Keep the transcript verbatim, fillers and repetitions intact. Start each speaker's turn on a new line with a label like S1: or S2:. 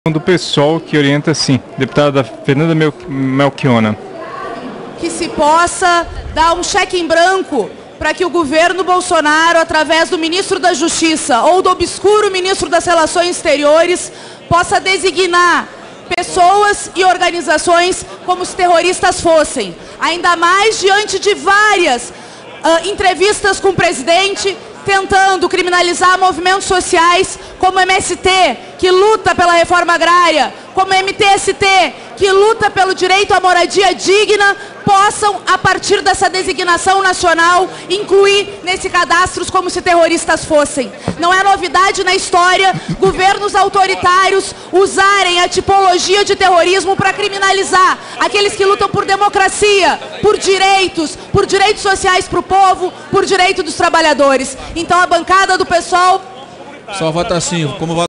S1: Do PSOL que orienta, sim, deputada Fernanda Mel Melchiona.
S2: Que se possa dar um cheque em branco para que o governo Bolsonaro, através do ministro da Justiça ou do obscuro ministro das Relações Exteriores, possa designar pessoas e organizações como se terroristas fossem. Ainda mais diante de várias uh, entrevistas com o presidente, tentando criminalizar movimentos sociais como o M S T, que luta pela reforma agrária, como o M T S T, que luta pelo direito à moradia digna, possam, a partir dessa designação nacional, incluir nesse cadastro como se terroristas fossem. Não é novidade na história governos autoritários usarem a tipologia de terrorismo para criminalizar aqueles que lutam por democracia, por direitos, por direitos sociais para o povo, por direito dos trabalhadores. Então a bancada do PSOL...
S3: Só votar sim. Como